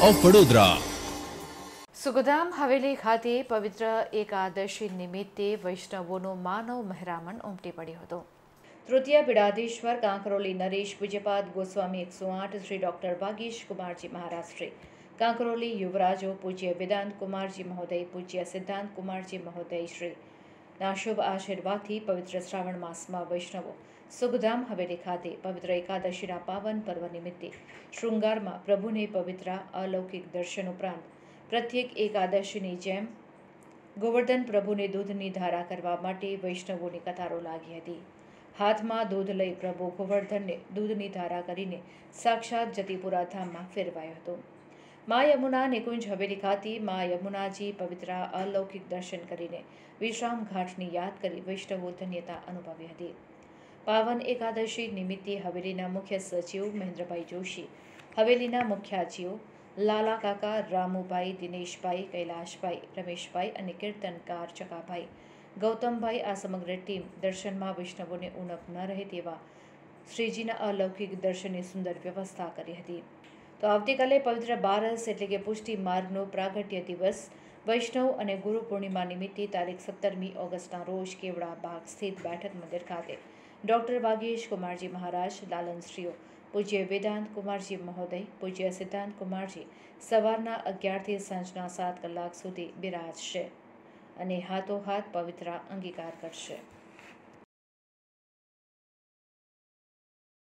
Of Vadodara. Sukhdham Haveli ખાતે પવિત્ર એકાદશી નિમિત્તે વૈષ્ણવોનો માનવ મહેરામણ ઉમટી પડ્યો હતો. તૃતીય પીડાધીશ્વર કાંકરોલી નરેશ પૂજ્યપાદ ગોસ્વામી 108 શ્રી ડોક્ટર ભાગીશ કુમારજી મહારાજ શ્રી કાંકરોલી યુવરાજો પૂજ્ય વેદાંત કુમારજી મહોદય પૂજ્ય સિદ્ધાંત કુમારજી મહોદય શ્રી ના શુભ આશીર્વાદથી પવિત્ર શ્રાવણ માસમાં વૈષ્ણવો સુખધામ હવેલી ખાતે પવિત્ર એકાદશીના પાવન પર્વ નિમિત્તે શૃંગારમાં પ્રભુને પવિત્ર અલૌકિક દર્શન ઉપરાંત પ્રત્યેક એકાદશીની જેમ ગોવર્ધન પ્રભુને દૂધની ધારા કરવા માટે વૈષ્ણવોની કતારો લાગી હતી. હાથમાં દૂધ લઈ પ્રભુ ગોવર્ધનને દૂધની ધારા કરીને સાક્ષાત જતીપુરા ધામમાં ફેરવાયો હતો. મા યમુના નિકુંજ હવેલી ખાતે મા યમુનાજી પવિત્ર અલૌકિક દર્શન કરીને વિશ્રામ ઘાટની યાદ કરી વૈષ્ણવો ધન્યતા અનુભવી હતી. પાવન એકાદશી નિમિત્તે હવેલીના મુખ્ય સચિવ મહેન્દ્રભાઈ જોશી, હવેલીના મુખ્યાજીઓ લાલા કાકા, રામુભાઈ, દિનેશભાઈ, કૈલાશભાઈ, રમેશભાઈ અને કીર્તનકાર ચકાભાઈ, ગૌતમભાઈ આ સમગ્ર ટીમ દર્શનમાં વૈષ્ણવોને ઉણપ ન રહે તેવા શ્રીજીના અલૌકિક દર્શનની સુંદર વ્યવસ્થા કરી હતી. તો આવતીકાલે પવિત્ર બારસ એટલે કે પુષ્ટિ માર્ગનો પ્રાગટ્ય દિવસ વૈષ્ણવ અને ગુરુ પૂર્ણિમા નિમિત્તે તારીખ 17મી ઓગસ્ટના રોજ કેવડા બાગ સ્થિત બેઠક મંદિર ખાતે ડોક્ટર ભાગીશ કુમારજી મહારાજ, લાલનશ્રીઓ પૂજ્ય વેદાંત કુમારજી મહોદય, પૂજ્ય સિદ્ધાંત કુમારજી સવારના 11થી સાંજના 7 કલાક સુધી બિરાજશે અને હાથોહાથ પવિત્ર અંગીકાર કરશે.